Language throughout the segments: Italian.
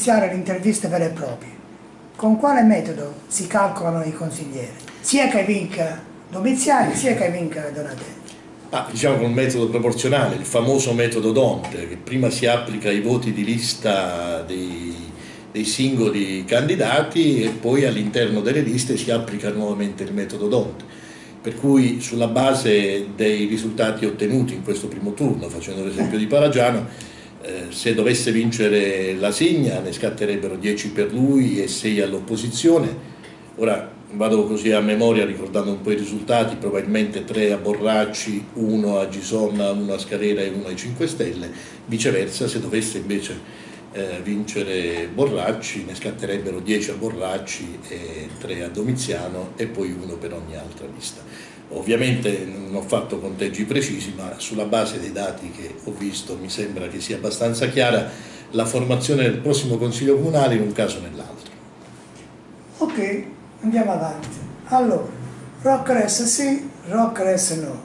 iniziare le interviste vere e proprie, con quale metodo si calcolano i consiglieri? Sia che vinca Domiziani, sia che vinca Donatelli. Diciamo con un metodo proporzionale, il famoso metodo D'Hondt, che prima si applica ai voti di lista dei singoli candidati e poi all'interno delle liste si applica nuovamente il metodo D'Hondt. Per cui sulla base dei risultati ottenuti in questo primo turno, facendo l'esempio di Paragiano, se dovesse vincere la Signa ne scatterebbero 10 per lui e 6 all'opposizione. Ora vado così a memoria ricordando un po' i risultati, probabilmente 3 a Borracci, 1 a Gisonna, 1 a Scalera e 1 ai 5 Stelle, viceversa se dovesse invece vincere Borracci ne scatterebbero 10 a Borracci e 3 a Domiziano e poi 1 per ogni altra lista. Ovviamente non ho fatto conteggi precisi, ma sulla base dei dati che ho visto mi sembra che sia abbastanza chiara la formazione del prossimo Consiglio Comunale in un caso o nell'altro. Ok, andiamo avanti. Allora, Roccres sì, Roccres no.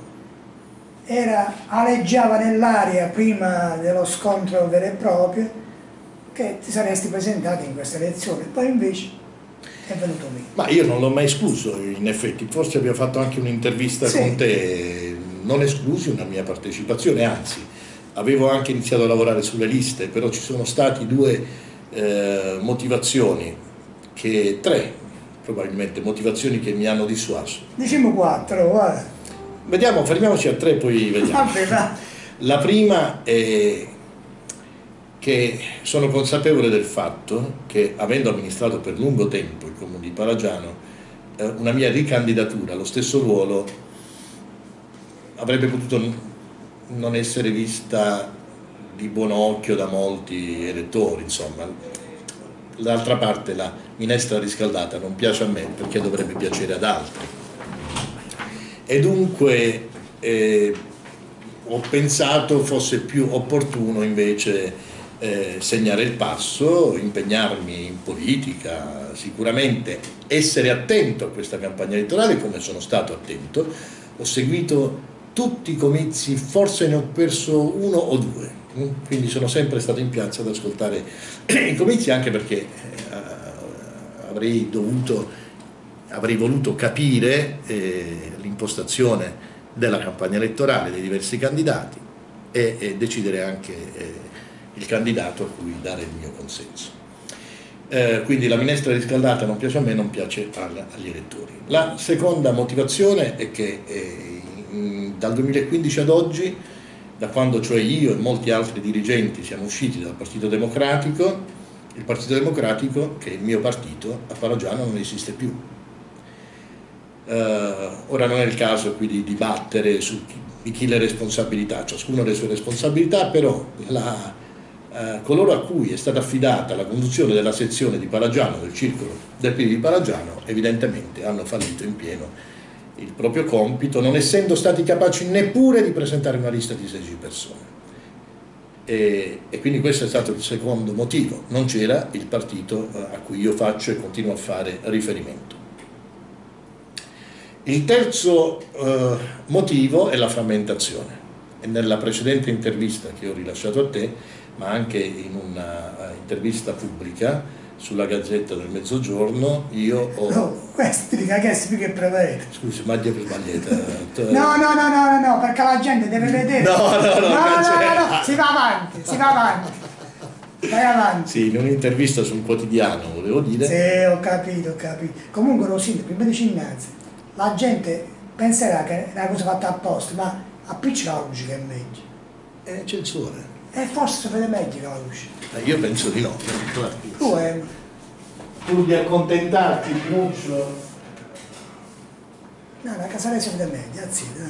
Aleggiava nell'aria prima dello scontro vero e proprio che ti saresti presentato in questa elezione, poi invece è venuto meno. Ma io non l'ho mai escluso, in effetti, forse abbiamo fatto anche un'intervista con te, non esclusi una mia partecipazione, anzi, avevo anche iniziato a lavorare sulle liste, però ci sono stati 2 motivazioni, tre probabilmente, motivazioni che mi hanno dissuaso. Diciamo 4, guarda. Vediamo, fermiamoci a 3 poi vediamo. La prima è che sono consapevole del fatto che, avendo amministrato per lungo tempo il Comune di Paragiano, una mia ricandidatura allo stesso ruolo avrebbe potuto non essere vista di buon occhio da molti elettori, insomma. D'altra parte la minestra riscaldata non piace a me, perché dovrebbe piacere ad altri. E dunque ho pensato fosse più opportuno invece segnare il passo, impegnarmi in politica, sicuramente essere attento a questa campagna elettorale, come sono stato attento. Ho seguito tutti i comizi, forse ne ho perso 1 o 2, quindi sono sempre stato in piazza ad ascoltare i comizi, anche perché avrei voluto capire l'impostazione della campagna elettorale dei diversi candidati e decidere anche il candidato a cui dare il mio consenso. Quindi la minestra riscaldata non piace a me, non piace agli elettori. La seconda motivazione è che dal 2015 ad oggi, da quando cioè io e molti altri dirigenti siamo usciti dal Partito Democratico, il Partito Democratico, che è il mio partito, a Paragiano non esiste più. Ora non è il caso qui di dibattere su di chi le responsabilità, ciascuno ha le sue responsabilità, però coloro a cui è stata affidata la conduzione della sezione di Paragiano, del circolo del PD di Paragiano, evidentemente hanno fallito in pieno il proprio compito, non essendo stati capaci neppure di presentare una lista di 16 persone. E quindi questo è stato il secondo motivo, non c'era il partito a cui io faccio e continuo a fare riferimento. Il terzo motivo è la frammentazione, e nella precedente intervista che ho rilasciato a te, ma anche in un'intervista pubblica sulla Gazzetta del Mezzogiorno, io ho... No, questo ti cagassi più che prevede. Scusi, ma che sbagliata. No, perché la gente deve vedere. No, si va avanti. Vai avanti. Sì, in un'intervista su un quotidiano, volevo dire. Sì, ho capito. Comunque, Rosino, prima di innanzi, la gente penserà che è una cosa fatta apposta, ma appiccica la luce che è meglio. C'è il sole. E forse si vede meglio la luce. Io penso di no. Tu di accontentarti, Pinuccio. No, la casale si vede meglio,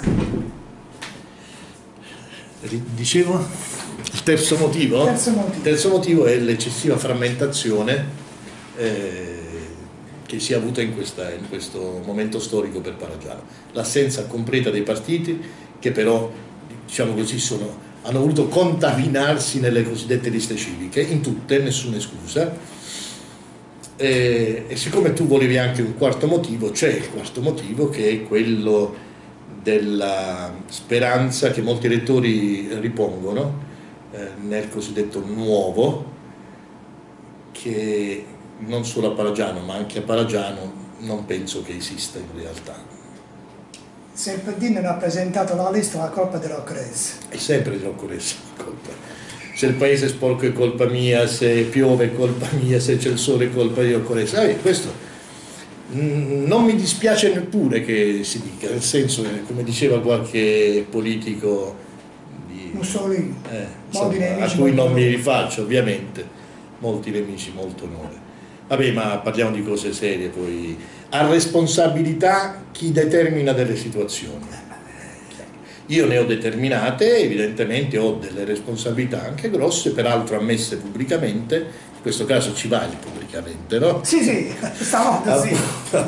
Dicevo, il terzo motivo? Il terzo motivo è l'eccessiva frammentazione che si è avuta in questo momento storico per Paragiano. L'assenza completa dei partiti che però, diciamo così, hanno voluto contaminarsi nelle cosiddette liste civiche, in tutte, nessuna esclusa, e siccome tu volevi anche un quarto motivo, c'è il quarto motivo, che è quello della speranza che molti elettori ripongono nel cosiddetto nuovo, che non solo a Paragiano ma anche a Paragiano non penso che esista in realtà. Se il PD non ha presentato la lista, la colpa della Occorrezza. È sempre di Occorrezza la colpa. Se il paese è sporco è colpa mia, se piove è colpa mia, se c'è il sole è colpa di Occorrezza. Questo non mi dispiace neppure che si dica, nel senso che, come diceva qualche politico di Mussolini, a cui non mi rifaccio ovviamente, molti nemici, molto onore. Vabbè, ma parliamo di cose serie, poi ha responsabilità chi determina delle situazioni. Io ne ho determinate, evidentemente ho delle responsabilità anche grosse, peraltro ammesse pubblicamente, in questo caso ci vale pubblicamente, no? Sì, stavolta sì.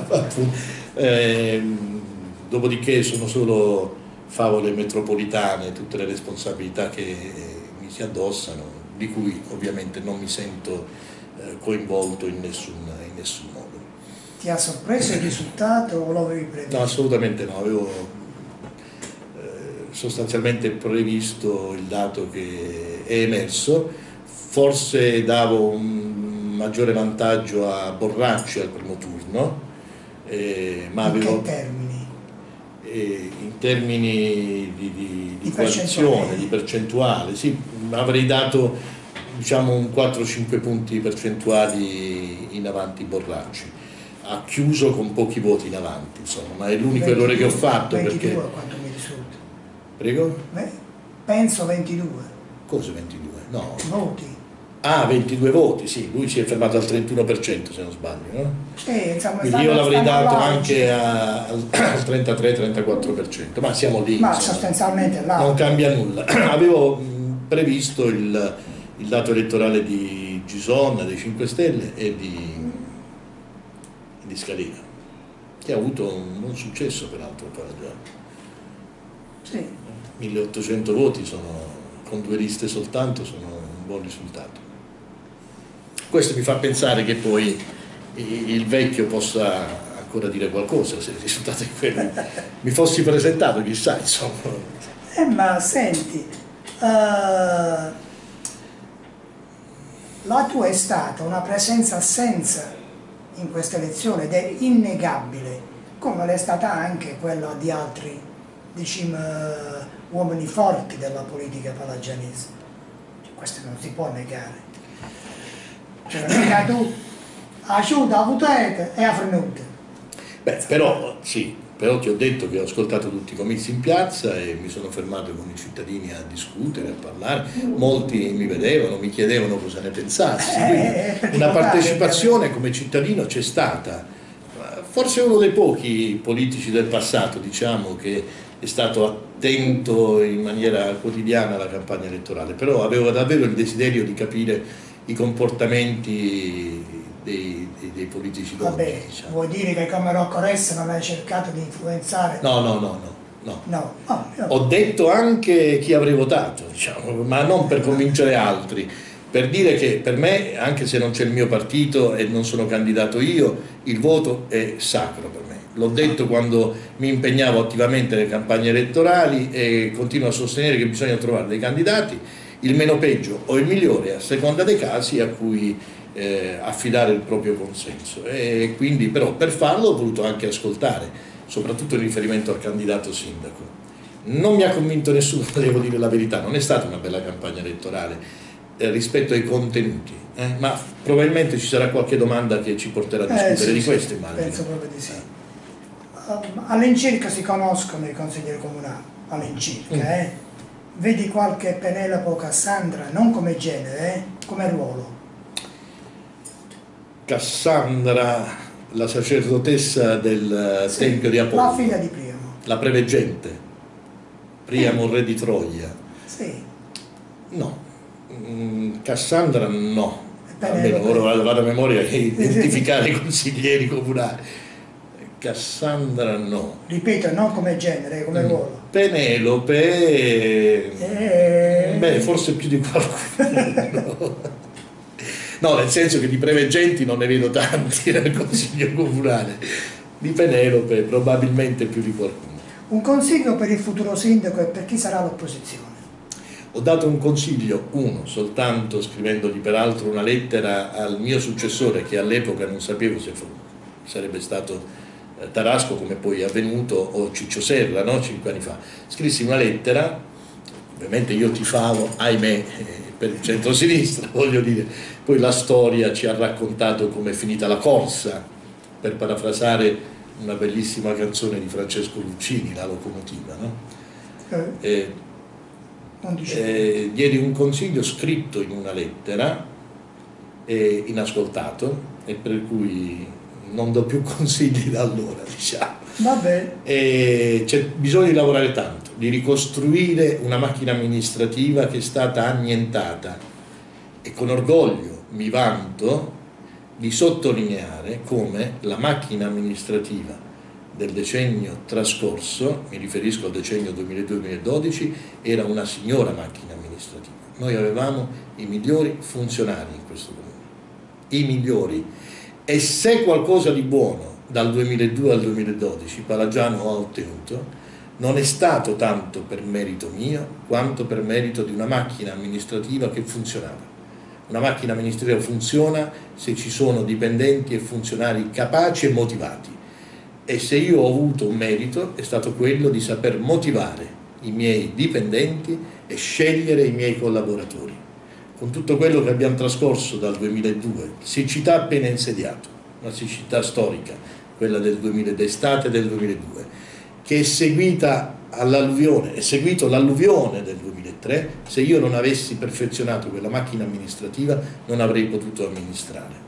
Dopodiché sono solo favole metropolitane, tutte le responsabilità che mi si addossano, di cui ovviamente non mi sento coinvolto in nessun modo. Ti ha sorpreso il risultato o lo avevi previsto? No, assolutamente no, avevo sostanzialmente previsto il dato che è emerso, forse davo un maggiore vantaggio a Borracci al primo turno, ma avevo... In che termini? In termini di coalizione, di percentuale, sì, avrei dato diciamo un 4-5 punti percentuali in avanti Borracci. Ha chiuso con pochi voti in avanti, insomma, ma è l'unico errore che ho fatto. 22 perché... quanto mi risulta. Prego? Penso 22. Cosa 22? No. Voti. Ah, 22 voti, sì, lui si è fermato al 31% se non sbaglio, no? Insomma, quindi io l'avrei dato anche al 33-34%, ma siamo lì. Ma insomma, sostanzialmente là. Non cambia nulla. Avevo previsto il dato elettorale di Gison, dei 5 Stelle e di Scalina, che ha avuto un buon successo peraltro a Paragiano. Sì. 1800 voti con 2 liste soltanto sono un buon risultato. Questo mi fa pensare che poi il vecchio possa ancora dire qualcosa, se il risultato è quello. Mi fossi presentato, chissà, insomma. Ma senti, la tua è stata una presenza-assenza in questa elezione ed è innegabile, come l'è stata anche quella di altri, diciamo, uomini forti della politica palagianese. Questo non si può negare. Cioè, mica tu aiuta a votare e a frenuta. Beh, però sì, però ti ho detto che ho ascoltato tutti i comizi in piazza e mi sono fermato con i cittadini a discutere, a parlare, molti mi vedevano, mi chiedevano cosa ne pensassi, quindi una partecipazione come cittadino c'è stata. Forse uno dei pochi politici del passato, diciamo, che è stato attento in maniera quotidiana alla campagna elettorale, però avevo davvero il desiderio di capire i comportamenti dei politici d'oggi. Vabbè, diciamo. Vuoi dire che come Occorrezza non hai cercato di influenzare? No. Ho detto anche chi avrei votato, diciamo, ma non per convincere altri, per dire che per me, anche se non c'è il mio partito e non sono candidato io, il voto è sacro per me. L'ho detto quando mi impegnavo attivamente nelle campagne elettorali e continuo a sostenere che bisogna trovare dei candidati, il meno peggio o il migliore a seconda dei casi a cui affidare il proprio consenso. E quindi però per farlo ho voluto anche ascoltare, soprattutto in riferimento al candidato sindaco. Non mi ha convinto nessuno, devo dire la verità, non è stata una bella campagna elettorale rispetto ai contenuti, ma probabilmente ci sarà qualche domanda che ci porterà a discutere di questo, immagino. Penso proprio di sì. All'incirca si conoscono i consiglieri comunali, all'incirca, Vedi qualche Penelope o Cassandra, non come genere, come ruolo? Cassandra, la sacerdotessa del Tempio di Apollo. La figlia di Priamo. La preveggente. Priamo, re di Troia. Sì. No. Cassandra no. Almeno ora vado a memoria e identificare i consiglieri comunali. Cassandra no. Ripeto, non come genere, come ruolo. Penelope, beh, forse più di qualcuno. No, nel senso che di preveggenti non ne vedo tanti nel consiglio comunale. Di Penelope probabilmente più di qualcuno. Un consiglio per il futuro sindaco e per chi sarà l'opposizione? Ho dato un consiglio, uno soltanto, scrivendogli peraltro una lettera al mio successore, che all'epoca non sapevo se sarebbe stato Tarasco, come poi è avvenuto, o Ciccio Serra, no? 5 anni fa. Scrissi una lettera, ovviamente io tifavo, ahimè, per il centro-sinistra, voglio dire, poi la storia ci ha raccontato come è finita la corsa, per parafrasare una bellissima canzone di Francesco Luccini, La locomotiva, no? Diedi un consiglio scritto in una lettera, inascoltato, e per cui non do più consigli da allora, diciamo. C'è bisogno di lavorare tanto, di ricostruire una macchina amministrativa che è stata annientata, e con orgoglio mi vanto di sottolineare come la macchina amministrativa del decennio trascorso, mi riferisco al decennio 2002-2012, era una signora macchina amministrativa. Noi avevamo i migliori funzionari in questo comune, i migliori, e se qualcosa di buono dal 2002 al 2012 Palagiano ha ottenuto, non è stato tanto per merito mio quanto per merito di una macchina amministrativa che funzionava. Una macchina amministrativa funziona se ci sono dipendenti e funzionari capaci e motivati. E se io ho avuto un merito è stato quello di saper motivare i miei dipendenti e scegliere i miei collaboratori. Con tutto quello che abbiamo trascorso dal 2002, siccità appena insediato, una siccità storica, quella d'estate del 2002, che è seguita all'alluvione, è seguito l'alluvione del 2003, se io non avessi perfezionato quella macchina amministrativa non avrei potuto amministrare.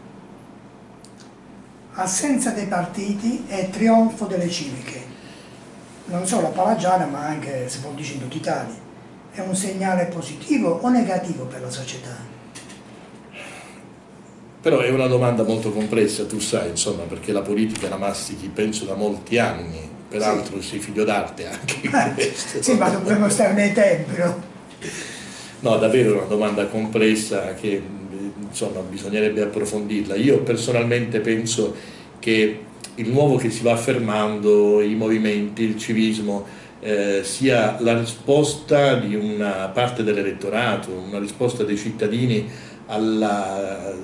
Assenza dei partiti e trionfo delle civiche, non solo a Palagiana ma anche, si può dire, in tutta Italia. È un segnale positivo o negativo per la società? Però è una domanda molto complessa, tu sai, insomma, perché la politica la mastichi penso da molti anni, peraltro sei figlio d'arte anche in questo. Sì, ma dobbiamo stare nei tempi, no? No, davvero è una domanda complessa che insomma bisognerebbe approfondirla. Io personalmente penso che il nuovo che si va affermando, i movimenti, il civismo, sia la risposta di una parte dell'elettorato, una risposta dei cittadini alla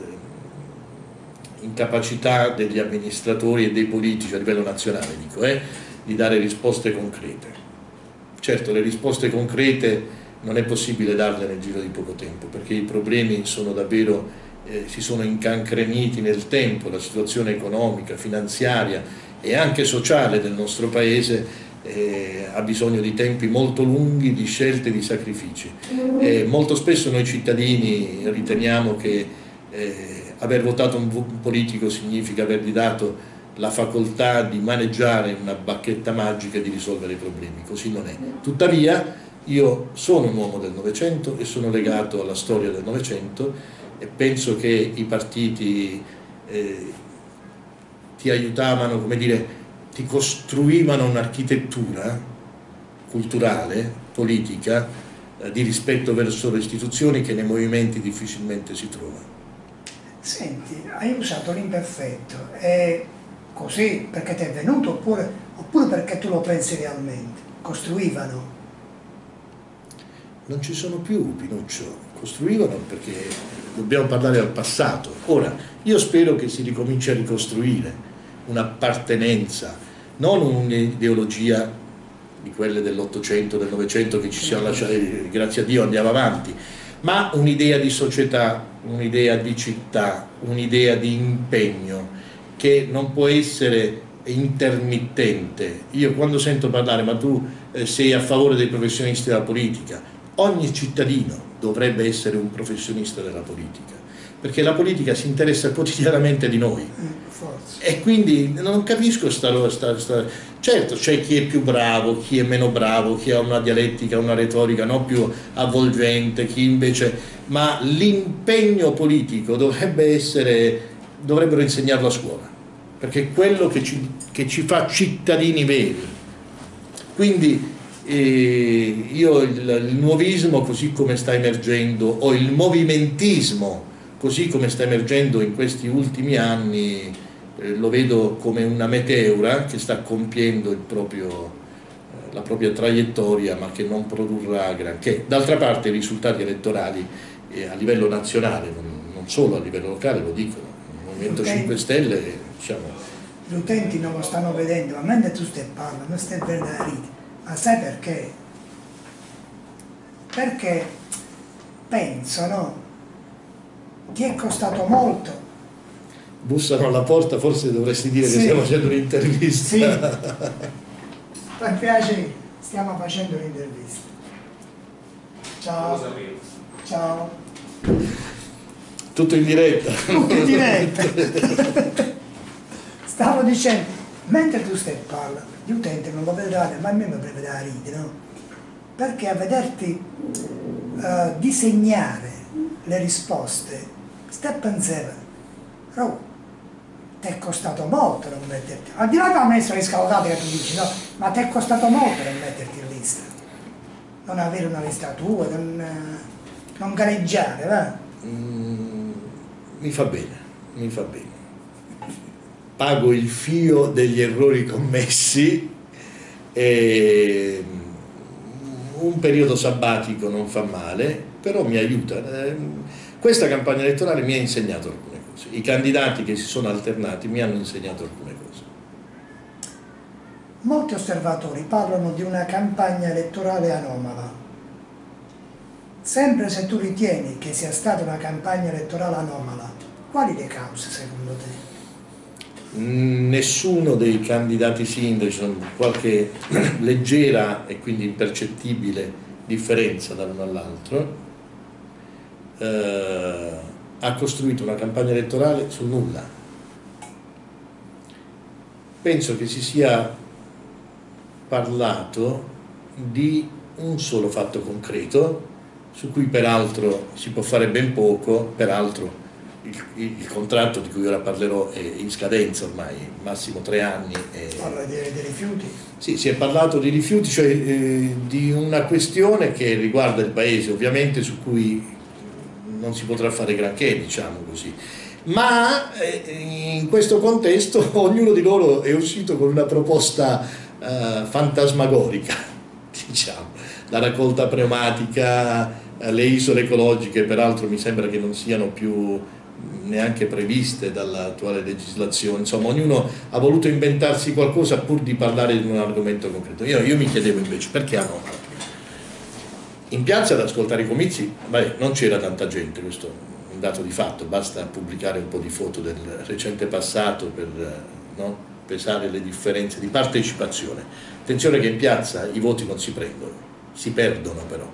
incapacità degli amministratori e dei politici a livello nazionale, dico, di dare risposte concrete. Certo, le risposte concrete non è possibile darle nel giro di poco tempo, perché i problemi sono davvero, si sono incancreniti nel tempo, la situazione economica, finanziaria e anche sociale del nostro Paese ha bisogno di tempi molto lunghi, di scelte, di sacrifici. Molto spesso noi cittadini riteniamo che aver votato un politico significa avergli dato la facoltà di maneggiare una bacchetta magica e di risolvere i problemi, così non è. Tuttavia io sono un uomo del Novecento e sono legato alla storia del Novecento e penso che i partiti ti aiutavano, come dire, ti costruivano un'architettura culturale, politica, di rispetto verso le istituzioni che nei movimenti difficilmente si trova. Senti, hai usato l'imperfetto, è così perché ti è venuto oppure perché tu lo pensi realmente? Costruivano? Non ci sono più, Pinuccio, costruivano perché dobbiamo parlare al passato. Ora, io spero che si ricominci a ricostruire un'appartenenza, non un'ideologia di quelle dell'Ottocento, del Novecento che ci siamo lasciati, grazie a Dio andiamo avanti, ma un'idea di società, un'idea di città, un'idea di impegno che non può essere intermittente. Io quando sento parlare, ma tu sei a favore dei professionisti della politica, ogni cittadino dovrebbe essere un professionista della politica, perché la politica si interessa quotidianamente di noi. E quindi non capisco certo c'è chi è più bravo, chi è meno bravo, chi ha una dialettica, una retorica no più avvolgente, chi invece, ma l'impegno politico dovrebbero insegnarlo a scuola, perché è quello che ci fa cittadini veri. Quindi io il nuovismo così come sta emergendo, o il movimentismo così come sta emergendo in questi ultimi anni, lo vedo come una meteora che sta compiendo il proprio la propria traiettoria, ma che non produrrà granché. D'altra parte i risultati elettorali a livello nazionale, non solo a livello locale, lo dicono. Il Movimento 5 Stelle, diciamo... Gli utenti non lo stanno vedendo, ma mentre tu stai parlando, non stai vedendo la rete. Ma sai perché? Perché pensano, ti è costato molto. Bussano alla porta, forse dovresti dire sì, che stiamo facendo un'intervista. Sì, mi piace, stiamo facendo un'intervista. Ciao. Ciao. Tutto in diretta. Tutto in diretta. Stavo dicendo, mentre tu stai parlando, gli utenti non lo vedranno, ma a me mi prevede la ride, no? Perché a vederti disegnare le risposte, stai pensando, oh, ti è costato molto non metterti, al di là che ho messo le scaldate che tu dici, no? Ma ti è costato molto non metterti in lista, non avere una lista tua, non gareggiare, va? Mi fa bene, mi fa bene. Pago il fio degli errori commessi e un periodo sabbatico non fa male, però mi aiuta. Questa campagna elettorale mi ha insegnato alcune cose, i candidati che si sono alternati mi hanno insegnato alcune cose. Molti osservatori parlano di una campagna elettorale anomala. Sempre se tu ritieni che sia stata una campagna elettorale anomala, quali le cause secondo te? Nessuno dei candidati sindaci, qualche leggera e quindi impercettibile differenza dall'uno all'altro, ha costruito una campagna elettorale sul nulla. Penso che si sia parlato di un solo fatto concreto, su cui peraltro si può fare ben poco, peraltro il contratto di cui ora parlerò è in scadenza ormai, massimo 3 anni. Parla dei rifiuti? Sì, si è parlato di rifiuti, cioè di una questione che riguarda il paese, ovviamente, su cui non si potrà fare granché, diciamo così. Ma in questo contesto ognuno di loro è uscito con una proposta fantasmagorica, diciamo. La raccolta pneumatica, le isole ecologiche, peraltro mi sembra che non siano più neanche previste dall'attuale legislazione, insomma ognuno ha voluto inventarsi qualcosa pur di parlare di un argomento concreto. Io mi chiedevo invece perché anomalo. In piazza ad ascoltare i comizi, non c'era tanta gente, questo è un dato di fatto, basta pubblicare un po' di foto del recente passato per pesare le differenze di partecipazione. Attenzione che in piazza i voti non si prendono, si perdono però.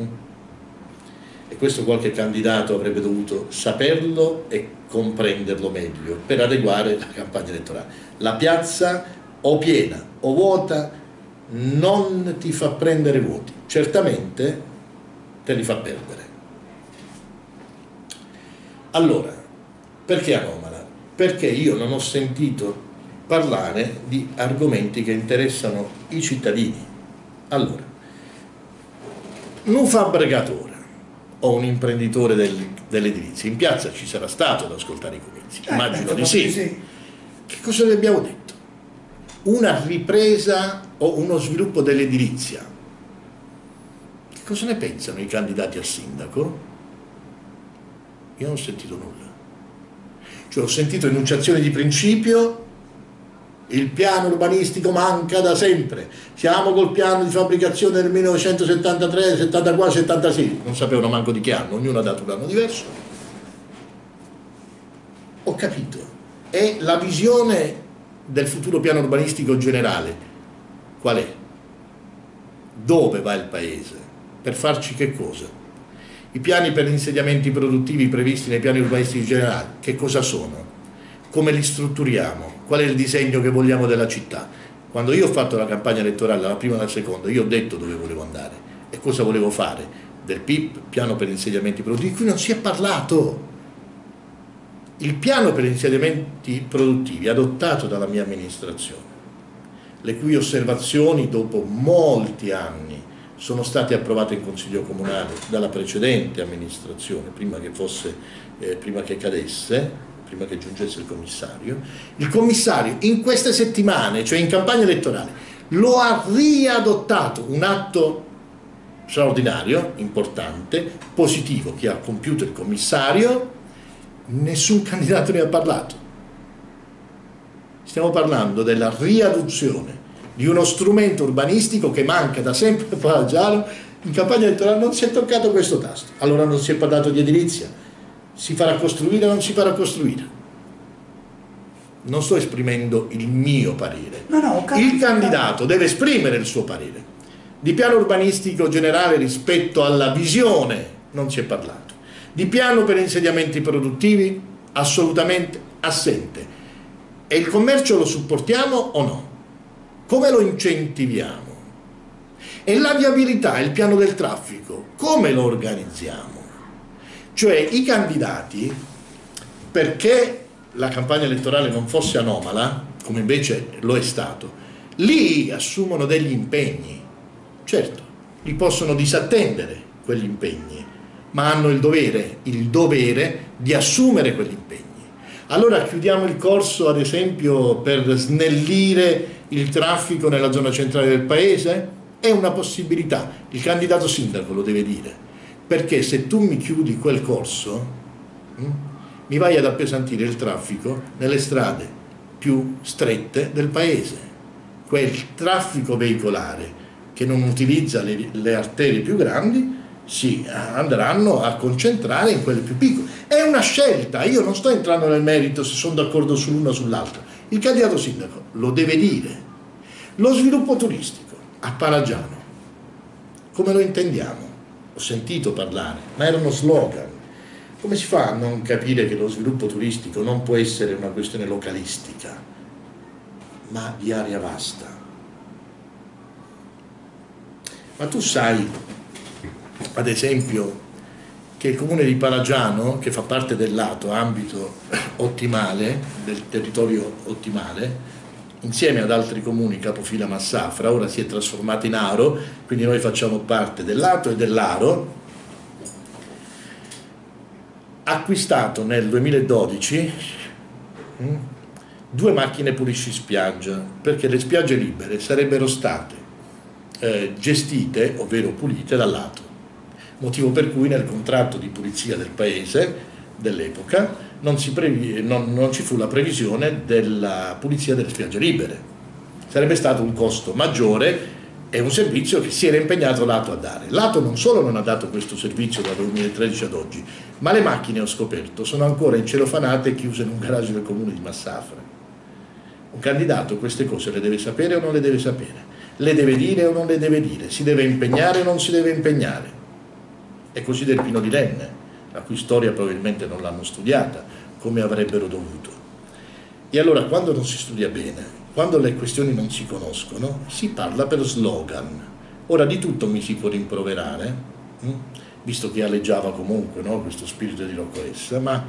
E questo qualche candidato avrebbe dovuto saperlo e comprenderlo meglio per adeguare la campagna elettorale. La piazza o piena o vuota non ti fa prendere voti, certamente te li fa perdere. Allora, perché anomala? Perché io non ho sentito parlare di argomenti che interessano i cittadini. Allora, un fabbricatore o un imprenditore dell'edilizia in piazza ci sarà stato ad ascoltare i comizi, immagino di sì. Che cosa gli abbiamo detto? Una ripresa o uno sviluppo dell'edilizia. Che cosa ne pensano i candidati a sindaco? Io non ho sentito nulla. Cioè ho sentito enunciazioni di principio, il piano urbanistico manca da sempre, siamo col piano di fabbricazione del 1973, 74, 76, non sapevano manco di che anno, ognuno ha dato un anno diverso. Ho capito, è la visione del futuro piano urbanistico generale. Qual è? Dove va il paese? Per farci che cosa? I piani per gli insediamenti produttivi previsti nei piani urbanistici generali, che cosa sono? Come li strutturiamo? Qual è il disegno che vogliamo della città? Quando io ho fatto la campagna elettorale, la prima e la seconda, io ho detto dove volevo andare e cosa volevo fare. Del PIP, piano per gli insediamenti produttivi, qui non si è parlato. Il piano per gli insediamenti produttivi adottato dalla mia amministrazione, le cui osservazioni dopo molti anni sono state approvate in Consiglio Comunale dalla precedente amministrazione, prima che cadesse, prima che giungesse il commissario in queste settimane, cioè in campagna elettorale, lo ha riadottato, un atto straordinario, importante, positivo che ha compiuto il commissario. Nessun candidato ne ha parlato. Stiamo parlando della riadozione di uno strumento urbanistico che manca da sempre a Paragiano. In campagna elettorale non si è toccato questo tasto. Allora non si è parlato di edilizia. Si farà costruire o non si farà costruire? Non sto esprimendo il mio parere. Il candidato deve esprimere il suo parere. Di piano urbanistico generale rispetto alla visione non si è parlato. Di piano per insediamenti produttivi assolutamente assente. E il commercio lo supportiamo o no? Come lo incentiviamo? E la viabilità, il piano del traffico, come lo organizziamo? Cioè i candidati, perché la campagna elettorale non fosse anomala, come invece lo è stato, lì assumono degli impegni. Certo, li possono disattendere quegli impegni, ma hanno il dovere di assumere quegli impegni. Allora chiudiamo il corso, ad esempio, per snellire il traffico nella zona centrale del paese? È una possibilità, il candidato sindaco lo deve dire, perché se tu mi chiudi quel corso, mi vai ad appesantire il traffico nelle strade più strette del paese. Quel traffico veicolare che non utilizza le arterie più grandi si andranno a concentrare in quelle più piccole. È una scelta, io non sto entrando nel merito se sono d'accordo sull'uno o sull'altro. Il candidato sindaco lo deve dire. Lo sviluppo turistico a Paragiano, come lo intendiamo? Ho sentito parlare, ma erano slogan. Come si fa a non capire che lo sviluppo turistico non può essere una questione localistica, ma di area vasta? Ma tu sai, ad esempio, che il comune di Paragiano, che fa parte del lato, ambito ottimale, del territorio ottimale, insieme ad altri comuni capofila Massafra, ora si è trasformato in Aro, quindi noi facciamo parte del lato e dell'Aro, ha acquistato nel 2012 2 macchine pulisci spiaggia, perché le spiagge libere sarebbero state gestite, ovvero pulite, dal lato. Motivo per cui nel contratto di pulizia del paese dell'epoca non ci fu la previsione della pulizia delle spiagge libere. Sarebbe stato un costo maggiore e un servizio che si era impegnato Lato a dare. Lato non solo non ha dato questo servizio dal 2013 ad oggi, ma le macchine, ho scoperto, sono ancora incelofanate e chiuse in un garage del comune di Massafra. Un candidato queste cose le deve sapere o non le deve sapere? Le deve dire o non le deve dire? Si deve impegnare o non si deve impegnare? È così del Pino di Lenne, la cui storia probabilmente non l'hanno studiata come avrebbero dovuto. E allora quando non si studia bene, quando le questioni non si conoscono, si parla per slogan. Ora di tutto mi si può rimproverare, visto che alleggiava comunque, no, questo spirito di Rocco Essa, ma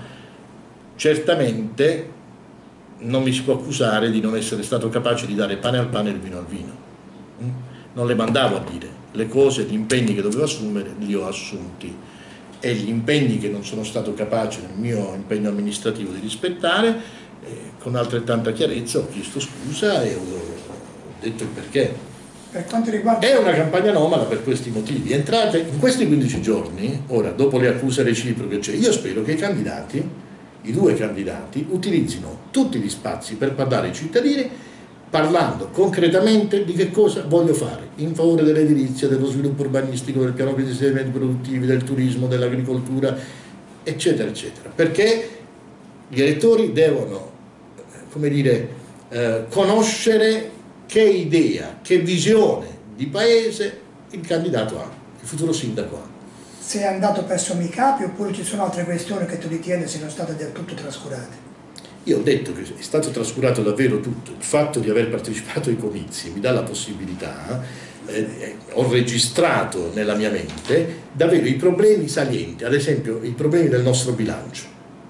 certamente non mi si può accusare di non essere stato capace di dare pane al pane e il vino al vino. Non le mandavo a dire le cose, gli impegni che dovevo assumere li ho assunti, e gli impegni che non sono stato capace nel mio impegno amministrativo di rispettare, con altrettanta chiarezza ho chiesto scusa e ho detto il perché. Per quanto riguarda... È una campagna anomala per questi motivi. Entrate in questi 15 giorni, ora dopo le accuse reciproche, io spero che i 2 candidati utilizzino tutti gli spazi per parlare ai cittadini, parlando concretamente di che cosa voglio fare in favore dell'edilizia, dello sviluppo urbanistico, del piano di insediamenti produttivi, del turismo, dell'agricoltura, eccetera, eccetera. Perché gli elettori devono, come dire, conoscere che idea, che visione di paese il candidato ha, il futuro sindaco ha. Se è andato per sommi capi oppure ci sono altre questioni che tu ritieni siano state del tutto trascurate? Io ho detto che è stato trascurato davvero tutto. Il fatto di aver partecipato ai comizi mi dà la possibilità, ho registrato nella mia mente davvero i problemi salienti, ad esempio i problemi del nostro bilancio.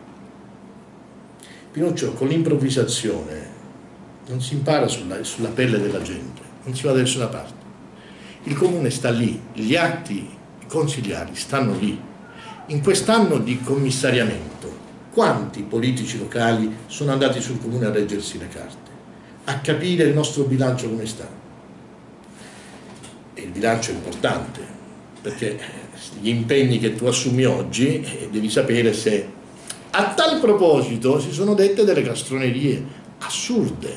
Pinuccio, con l'improvvisazione non si impara sulla pelle della gente, non si va da nessuna parte. Il comune sta lì, gli atti consigliari stanno lì. In quest'anno di commissariamento, quanti politici locali sono andati sul comune a leggersi le carte, a capire il nostro bilancio come sta? bilancio è importante, perché gli impegni che tu assumi oggi devi sapere se a tal proposito si sono dette delle castronerie assurde.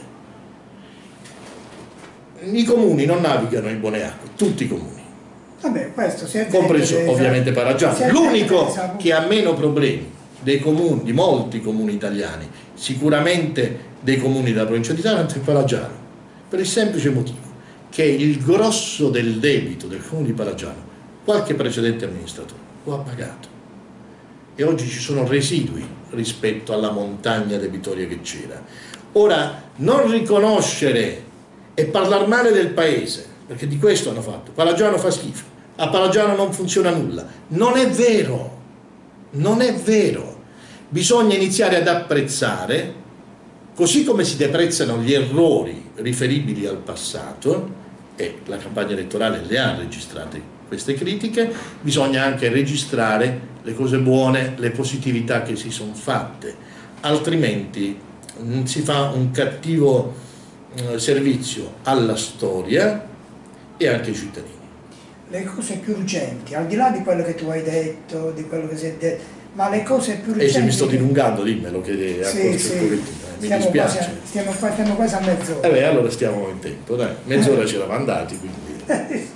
I comuni non navigano in buone acque, tutti i comuni. Vabbè, questo si è compreso ovviamente Paragiano. L'unico che ha meno problemi dei comuni, di molti comuni italiani, sicuramente dei comuni della provincia di Taranto, è Paragiano, per il semplice motivo che il grosso del debito del comune di Paragiano qualche precedente amministratore lo ha pagato e oggi ci sono residui rispetto alla montagna debitoria che c'era. Ora, non riconoscere e parlare male del paese, perché di questo hanno fatto, Paragiano fa schifo, a Paragiano non funziona nulla, non è vero, non è vero. Bisogna iniziare ad apprezzare, così come si deprezzano gli errori riferibili al passato, e la campagna elettorale le ha registrate queste critiche, bisogna anche registrare le cose buone, le positività che si sono fatte, altrimenti si fa un cattivo servizio alla storia e anche ai cittadini. Le cose più urgenti, al di là di quello che tu hai detto, di quello che si è detto, ma le cose più urgenti... E se mi sto dilungando, dimmelo, che sì, sì. Mi dispiace. Stiamo quasi a mezz'ora. Allora stiamo in tempo, dai, mezz'ora ce l'avamo andati, quindi...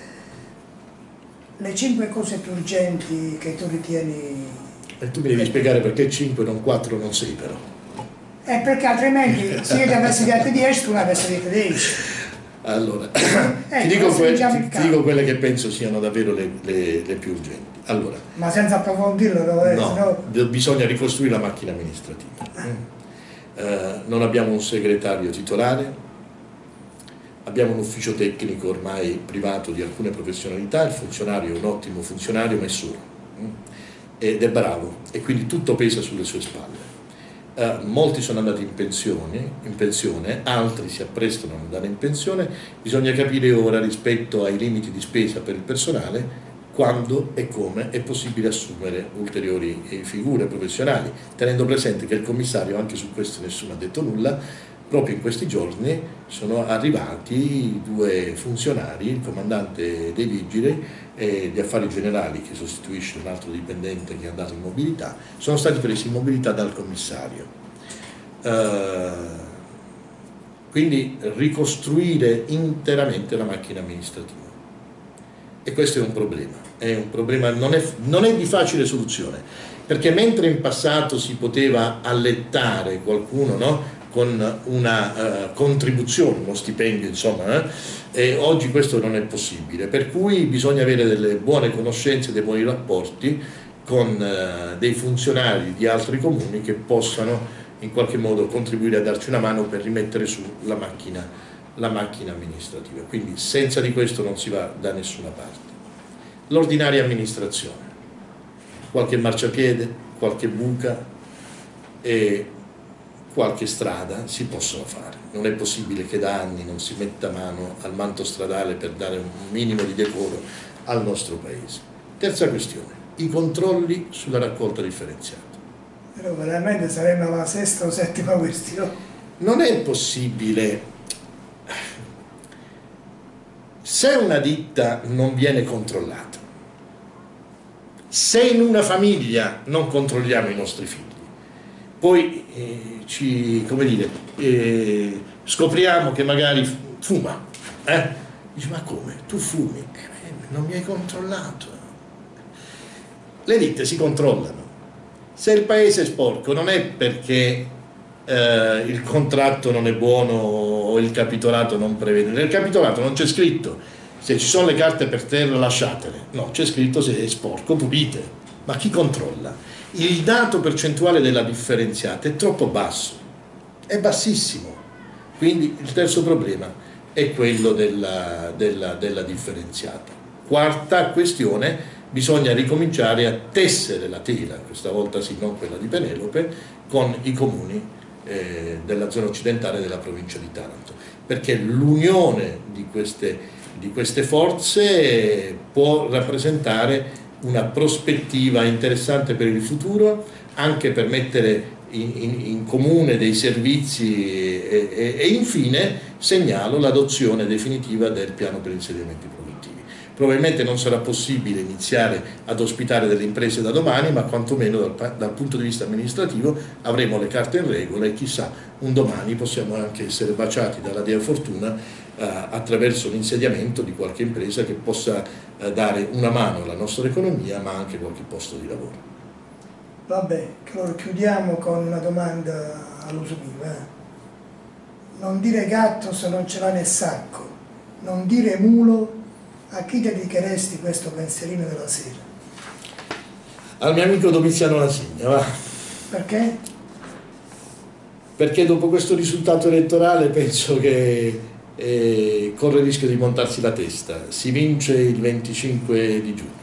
Le 5 cose più urgenti che tu ritieni... E tu mi devi spiegare perché 5, non 4, non 6 però. Perché altrimenti se io ti avessi detto 10, tu ne avessi detto 10. Allora, ti dico quelle che penso siano davvero le più urgenti. Allora, ma senza approfondirlo, no, bisogna ricostruire la macchina amministrativa. Non abbiamo un segretario titolare, abbiamo un ufficio tecnico ormai privato di alcune professionalità, il funzionario è un ottimo funzionario ma è solo ed è bravo e quindi tutto pesa sulle sue spalle. Molti sono andati in pensione, altri si apprestano ad andare in pensione, bisogna capire ora rispetto ai limiti di spesa per il personale quando e come è possibile assumere ulteriori figure professionali, tenendo presente che il commissario, anche su questo nessuno ha detto nulla, proprio in questi giorni sono arrivati 2 funzionari, il comandante dei vigili e di affari generali che sostituisce un altro dipendente che è andato in mobilità, sono stati presi in mobilità dal commissario. Quindi ricostruire interamente la macchina amministrativa. E questo è un problema, non è di facile soluzione, perché mentre in passato si poteva allettare qualcuno, no? Con una contribuzione, uno stipendio insomma, e oggi questo non è possibile, per cui bisogna avere delle buone conoscenze, dei buoni rapporti con dei funzionari di altri comuni che possano in qualche modo contribuire a darci una mano per rimettere su la macchina amministrativa, quindi senza di questo non si va da nessuna parte. L'ordinaria amministrazione, qualche marciapiede, qualche buca e qualche strada si possono fare, non è possibile che da anni non si metta mano al manto stradale per dare un minimo di decoro al nostro paese. Terza questione, i controlli sulla raccolta differenziata. Però veramente saremmo alla 6ª o 7ª questione. Non è possibile, se una ditta non viene controllata, se in una famiglia non controlliamo i nostri figli, poi scopriamo che magari fuma, dice ma come? Tu fumi? Non mi hai controllato. Le ditte si controllano. Se il paese è sporco non è perché il contratto non è buono o il capitolato non prevede. Nel capitolato non c'è scritto se ci sono le carte per terra lasciatele, no, c'è scritto se è sporco pulite. Ma chi controlla? Il dato percentuale della differenziata è troppo basso, è bassissimo, quindi il terzo problema è quello della differenziata. Quarta questione, bisogna ricominciare a tessere la tela, questa volta sì, non quella di Penelope, con i comuni della zona occidentale della provincia di Taranto, perché l'unione di queste forze può rappresentare una prospettiva interessante per il futuro, anche per mettere in comune dei servizi e infine segnalo l'adozione definitiva del piano per insediamenti produttivi. Probabilmente non sarà possibile iniziare ad ospitare delle imprese da domani, ma quantomeno dal punto di vista amministrativo avremo le carte in regola e chissà, un domani possiamo anche essere baciati dalla dea fortuna attraverso l'insediamento di qualche impresa che possa dare una mano alla nostra economia, ma anche qualche posto di lavoro. Vabbè, allora chiudiamo con una domanda all'uso vivo. Non dire gatto se non ce l'ha nel sacco, non dire mulo. A chi dedicheresti questo pensierino della sera? Al mio amico Domiziano Lassigna, va. Perché? Perché dopo questo risultato elettorale penso che corre il rischio di montarsi la testa. Si vince il 25 di giugno.